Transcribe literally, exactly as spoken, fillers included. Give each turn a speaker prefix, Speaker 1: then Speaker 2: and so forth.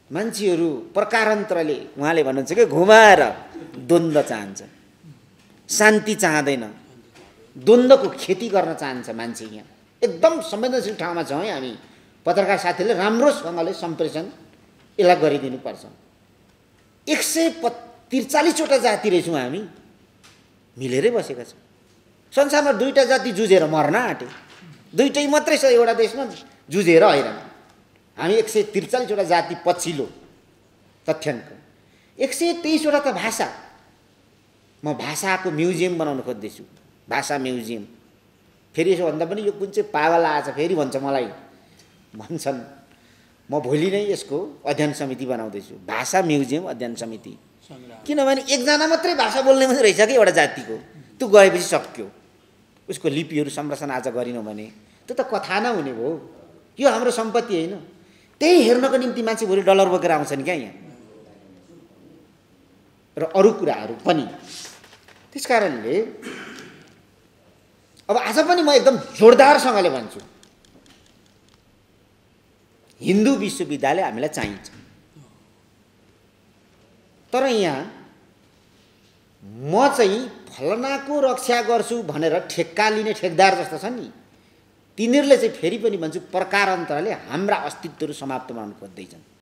Speaker 1: मान्छेहरू प्रकारान्तरले उहाँले भन्नुहुन्छ कि घुमाएर द्वन्द्व चाहन्छ, शान्ति चाहँदैन, द्वन्द्वको खेती गर्न चाहन्छ मान्छे। यहाँ एकदम संवेदनशील ठाउँमा छौँ है हामी। पत्रकार साथीले राम्रोसँगले सम्प्रेषण यसलाई गरिदिनुपर्छ। एक सय प त्रिचालिसवटा जाति रहेछौँ हामी, मिलेरै बसेका छौँ। संसारमा दुईवटा जाति जुझेर मर्न आँटे, दुईटै मात्रै छ एउटा देशमा जुझेर हैरान। हामी एक सय त्रिचालिसवटा जाति पछिल्लो तथ्याङ्क। एक सय तेइसवटा त भाषा। म भाषाको म्युजियम बनाउन खोज्दैछु, भाषा म्युजियम। फेरि यसो भन्दा पनि यो कुन चाहिँ पागल आएछ फेरि भन्छ मलाई, भन्छन्। म भोलि नै यसको अध्ययन समिति बनाउँदैछु, भाषा म्युजियम अध्ययन समिति। किनभने एकजना मात्रै भाषा बोल्ने मात्रै रहेछ कि एउटा जातिको, त्यो गएपछि सक्यो। उसको लिपिहरू संरक्षण आज गरिनौँ भने त्यो त कथा नहुने भयो। यो हाम्रो सम्पत्ति होइन। त्यही हेर्नको निम्ति मान्छे भोलि डलर बोकेर आउँछन् क्या यहाँ, र अरू कुराहरू पनि। त्यस कारणले अब आज पनि म एकदम जोरदारसँगले भन्छु, हिन्दू विश्वविद्यालय हामीलाई चाहिन्छ। तर यहाँ म चाहिँ फलनाको रक्षा गर्छु भनेर ठेक्का लिने ठेकदार जस्तो छ नि, तिनीहरूले चाहिँ फेरि पनि भन्छु प्रकारान्तरले हाम्रा अस्तित्वहरू समाप्त बनाउन खोज्दैछन्।